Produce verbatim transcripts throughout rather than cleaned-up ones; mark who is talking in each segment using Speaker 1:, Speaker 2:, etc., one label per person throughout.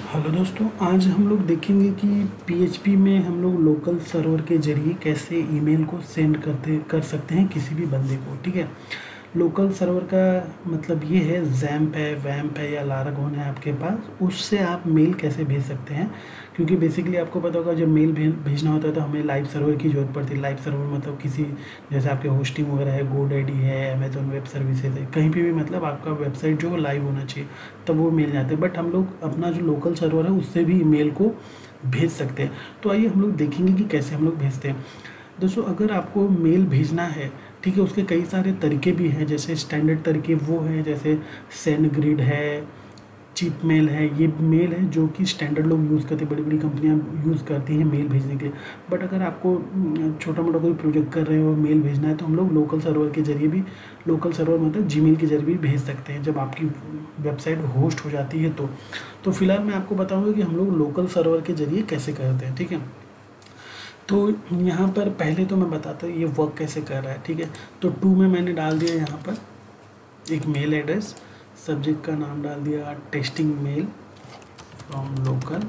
Speaker 1: Hello दोस्तों, आज हम लोग देखेंगे कि पीएचपी में हम लोग लोकल सर्वर के ज़रिए कैसे ईमेल को सेंड करते कर सकते हैं किसी भी बंदे को। ठीक है, लोकल सर्वर का मतलब ये है जैम्प है, वैम्प है या लारागोन है आपके पास, उससे आप मेल कैसे भेज सकते हैं। क्योंकि बेसिकली आपको पता होगा जब मेल भेजना होता है तो हमें लाइव सर्वर की ज़रूरत पड़ती है। लाइव सर्वर मतलब किसी जैसे आपके होस्टिंग वगैरह है, गोडैडी है, अमेजोन वेब सर्विसेज है, कहीं पे भी मतलब आपका वेबसाइट जो लाइव होना चाहिए तब वो मेल जाते हैं। बट हम लोग अपना जो लोकल सर्वर है उससे भी ईमेल को भेज सकते हैं। तो आइए हम लोग देखेंगे कि कैसे हम लोग भेजते हैं। दोस्तों, अगर आपको मेल भेजना है, ठीक है, उसके कई सारे तरीके भी हैं। जैसे स्टैंडर्ड तरीके वो हैं, जैसे सेंड ग्रिड है, चिप मेल है। ये मेल है जो कि स्टैंडर्ड लोग यूज़ करते हैं, बड़ी बड़ी कंपनियां यूज़ करती हैं मेल भेजने के लिए। बट अगर आपको छोटा मोटा कोई प्रोजेक्ट कर रहे हो, मेल भेजना है, तो हम लोग लोकल सर्वर के जरिए भी, लोकल सर्वर मतलब जीमेल के जरिए भी भेज सकते हैं जब आपकी वेबसाइट होस्ट हो जाती है तो तो फिलहाल मैं आपको बताऊँगा कि हम लोग लोकल सर्वर के जरिए कैसे करते हैं। ठीक है, तो यहाँ पर पहले तो मैं बताता हूँ ये वर्क कैसे कर रहा है। ठीक है, तो टू में मैंने डाल दिया यहाँ पर एक मेल एड्रेस, सब्जेक्ट का नाम डाल दिया testing mail from local,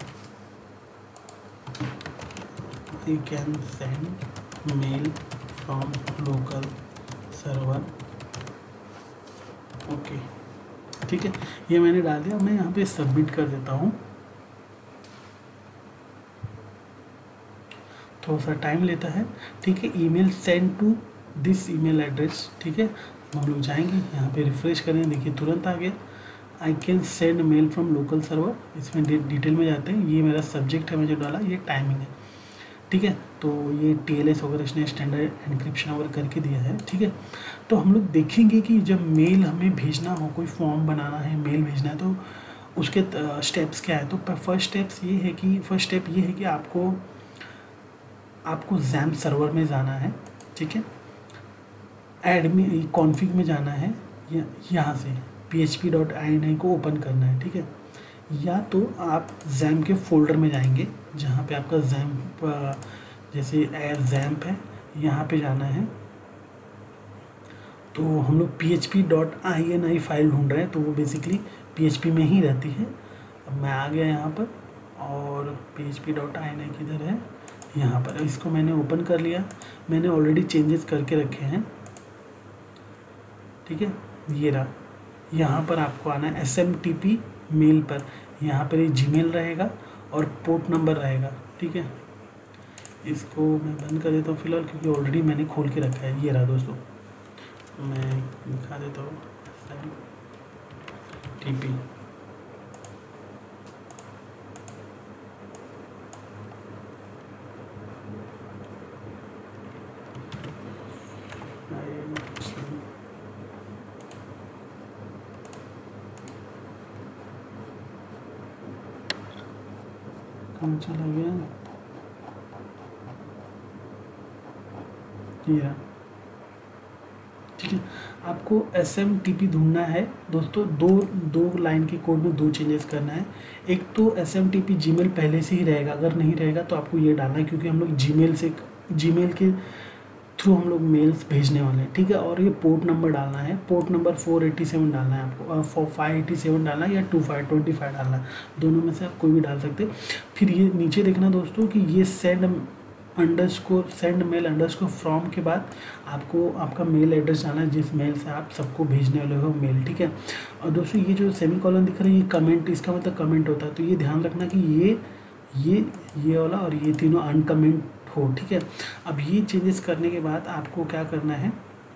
Speaker 1: you can send mail from local server. Okay, ठीक है, ये मैंने डाल दिया। मैं यहाँ पे सबमिट कर देता हूँ। थोड़ा सा टाइम लेता है। ठीक है, email send to this email address. ठीक है, हम लोग जाएंगे यहाँ पे, रिफ्रेश करें, देखिए तुरंत आ गया। I can send mail from local server, इसमें डिटेल में जाते हैं। ये मेरा सब्जेक्ट है, मैं जो डाला, ये टाइमिंग है। ठीक है, तो ये टी एल एस वगैरह इसने स्टैंडर्ड एनक्रिप्शन वगैरह करके दिया है। ठीक है, तो हम लोग देखेंगे कि जब मेल हमें भेजना हो, कोई फॉर्म बनाना है, मेल भेजना है, तो उसके स्टेप्स क्या है। तो फर्स्ट स्टेप्स ये है कि फर्स्ट स्टेप ये है कि आपको आपको जैम्प सर्वर में जाना है। ठीक है, एडमिन कॉन्फ़िग में जाना है, यहाँ से P H P dot I N I को ओपन करना है। ठीक है, या तो आप जैम्प के फोल्डर में जाएंगे जहाँ पे आपका जैम्प, जैसे जैम्प है, यहाँ पे जाना है। तो हम लोग P H P dot I N I file ढूंढ रहे हैं, तो वो बेसिकली पी एच पी में ही रहती है। अब मैं आ गया यहाँ पर, और P H P dot I N I किधर है, यहाँ पर। इसको मैंने ओपन कर लिया, मैंने ऑलरेडी चेंजेस करके रखे हैं। ठीक है, ये रहा। यहाँ पर आपको आना है S M T P mail पर, यहाँ पर ये जीमेल रहेगा और पोर्ट नंबर रहेगा। ठीक है, इसको मैं बंद कर देता हूँ फिलहाल, क्योंकि ऑलरेडी मैंने खोल के रखा है। ये रहा दोस्तों, मैं दिखा देता हूँ एस एम टी पी। कहाँ चला गया, ये रहा। ठीक है, आपको एस एम टी पी ढूंढना है दोस्तों। दो दो लाइन के कोड में दो चेंजेस करना है। एक तो S M T P Gmail पहले से ही रहेगा, अगर नहीं रहेगा तो आपको ये डालना है, क्योंकि हम लोग जी मेल से जी मेल के थ्रू हम लोग मेल्स भेजने वाले हैं। ठीक है, और ये पोर्ट नंबर डालना है, port number four eighty seven डालना है आपको, फोर फाइव एटी सेवन डालना है या टू फाइव ट्वेंटी फाइव डालना है, दोनों में से आप कोई भी डाल सकते। फिर ये नीचे देखना दोस्तों कि ये send underscore send mail underscore from के बाद आपको आपका मेल एड्रेस डालना है, जिस मेल से आप सबको भेजने वाले हो मेल। ठीक है, और दोस्तों ये जो सेमी कॉलन दिख रहा है, ये कमेंट, इसका मतलब कमेंट होता है। तो ये ध्यान रखना कि ये ये ये वाला और ये तीनों अनकमेंट हो। ठीक है, अब ये चेंजेस करने के बाद आपको क्या करना है,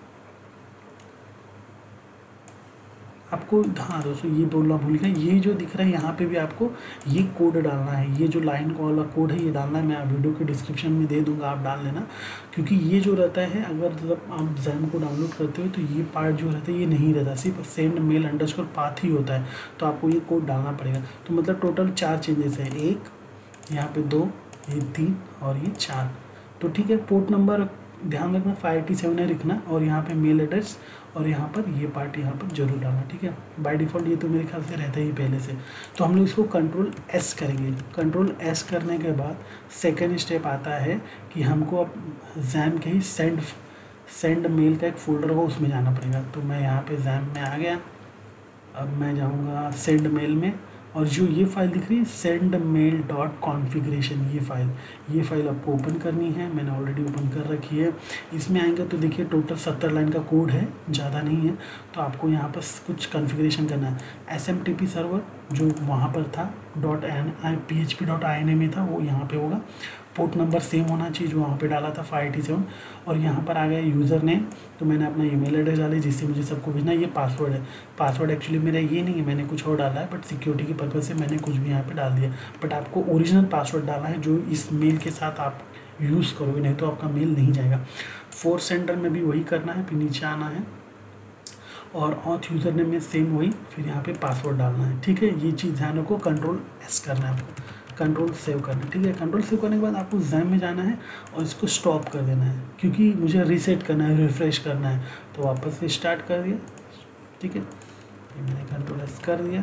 Speaker 1: आपको, हाँ दोस्तों ये बोलना भूल गया, ये जो दिख रहा है यहाँ पे भी आपको ये कोड डालना है। ये जो लाइन वाला कोड है ये डालना है, मैं वीडियो के डिस्क्रिप्शन में दे दूंगा, आप डाल लेना। क्योंकि ये जो रहता है, अगर जब आप जैम्प को डाउनलोड करते हो तो ये पार्ट जो रहता है ये नहीं रहता, सिर्फ सेंड मेल अंडरस्कोर पाथ ही होता है। तो आपको ये कोड डालना पड़ेगा। तो मतलब टोटल चार चेंजेस है, एक यहाँ पे, दो, ये तीन और ये चार। तो ठीक है, पोर्ट नंबर ध्यान रखना फाइव एटी सेवन है लिखना, और यहाँ पे मेल एड्रेस, और यहाँ पर ये पार्ट यहाँ पर जरूर डालना। ठीक है, बाय डिफ़ॉल्ट ये तो मेरे ख्याल से रहता ही पहले से। तो हम लोग इसको कंट्रोल एस करेंगे। कंट्रोल एस करने के बाद सेकेंड स्टेप आता है कि हमको अब जैम्प के ही सेंड सेंड मेल का एक फोल्डर होगा, उसमें जाना पड़ेगा। तो मैं यहाँ पे जैम्प में आ गया। अब मैं जाऊँगा सेंड मेल में, और जो ये फाइल दिख रही है सेंड मेल डॉट कॉन्फ़िगरेशन, ये फाइल ये फाइल आपको ओपन करनी है। मैंने ऑलरेडी ओपन कर रखी है। इसमें आएंगे तो देखिए टोटल सत्तर लाइन का कोड है, ज़्यादा नहीं है। तो आपको यहाँ पर कुछ कॉन्फ़िगरेशन करना है। S M T P server जो वहाँ पर था dot N I P H P dot I N A में था, वो यहाँ पे होगा। पोर्ट नंबर सेम होना चाहिए जो वहाँ पे डाला था फाइव एटी सेवन। और यहाँ पर आ गया यूज़र नेम, तो मैंने अपना ईमेल एड्रेस डाली जिससे मुझे सबको भेजना। ये पासवर्ड है, पासवर्ड एक्चुअली मेरा ये नहीं है, मैंने कुछ और डाला है, बट सिक्योरिटी के पर्पज़ से मैंने कुछ भी यहाँ पे डाल दिया। बट आपको ओरिजिनल पासवर्ड डालना है जो इस मेल के साथ आप यूज़ करोगे, नहीं तो आपका मेल नहीं जाएगा। फोर्थ सेंटर में भी वही करना है, फिर नीचे आना है और ऑथ यूज़र नेम में सेम वही, फिर यहाँ पे पासवर्ड डालना है। ठीक है, ये चीज़ ध्यान रखो। कंट्रोल एस करना है आपको, कंट्रोल सेव करना है। ठीक है, कंट्रोल सेव करने के बाद आपको जैम में जाना है और इसको स्टॉप कर देना है, क्योंकि मुझे रीसेट करना है, रिफ्रेश करना है। तो वापस से स्टार्ट कर दिया। ठीक है, मैंने कंट्रोल एस कर दिया,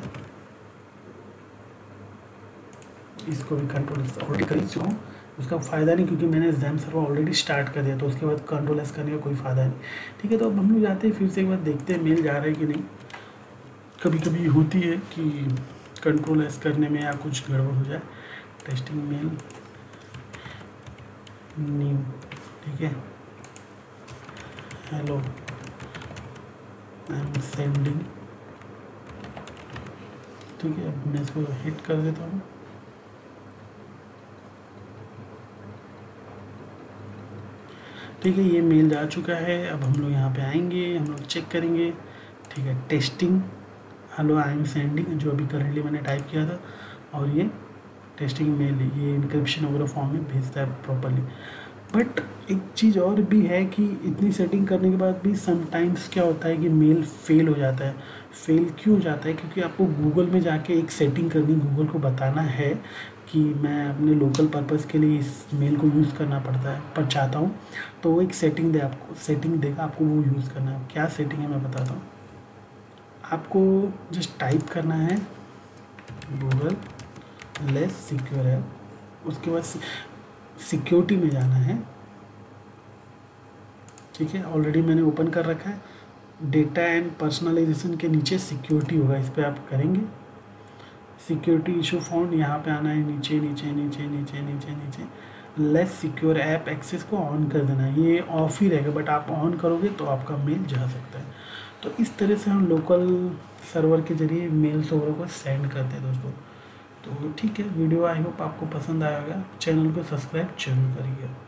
Speaker 1: इसको भी कंट्रोल एस ऑलरेडी कर चुका हूँ। उसका फ़ायदा नहीं, क्योंकि मैंने जैम सर्वर ऑलरेडी स्टार्ट कर दिया, तो उसके बाद कंट्रोल एस करने का कोई फ़ायदा नहीं। ठीक है, तो अब हम लोग जाते हैं फिर से एक बार देखते हैं मेल जा रहा है कि नहीं। कभी कभी होती है कि कंट्रोल एस करने में या कुछ गड़बड़ हो जाए। टेस्टिंग मेल न्यू, ठीक है, हेलो आई एम सेंडिंग। ठीक है, अब मैं इसको हिट कर देता हूँ। ठीक है, ये मेल जा चुका है। अब हम लोग यहाँ पे आएंगे, हम लोग चेक करेंगे। ठीक है, testing hello I am sending, जो अभी करेंटली मैंने टाइप किया था, और ये टेस्टिंग मेल, ये इनक्रिप्शन वगैरह फॉर्म में भेजता है प्रॉपरली। बट एक चीज़ और भी है कि इतनी सेटिंग करने के बाद भी समटाइम्स क्या होता है कि मेल फेल हो जाता है। फेल क्यों हो जाता है? क्योंकि आपको गूगल में जाके एक सेटिंग करनी, गूगल को बताना है कि मैं अपने लोकल पर्पज़ के लिए इस मेल को यूज़ करना पड़ता है पर चाहता हूँ, तो वो एक सेटिंग दे आपको, सेटिंग देगा आपको, वो यूज़ करना है। क्या सेटिंग है मैं बताता हूँ आपको। जस्ट टाइप करना है गूगल लेस सिक्योर है, उसके बाद सिक्योरिटी में जाना है। ठीक है, ऑलरेडी मैंने ओपन कर रखा है। डेटा एंड पर्सनलाइजेशन के नीचे सिक्योरिटी होगा, इस पर आप करेंगे। सिक्योरिटी इशू फाउंड, यहाँ पे आना है, नीचे नीचे नीचे नीचे नीचे नीचे लेस सिक्योर ऐप एक्सेस को ऑन कर देना है। ये ऑफ ही रहेगा, बट आप ऑन करोगे तो आपका मेल जा सकता है। तो इस तरह से हम लोकल सर्वर के जरिए मेल्स वगैरह को सेंड करते हैं दोस्तों। तो ठीक है, वीडियो आई होप आपको पसंद आया होगा। चैनल को सब्सक्राइब जरूर करिएगा।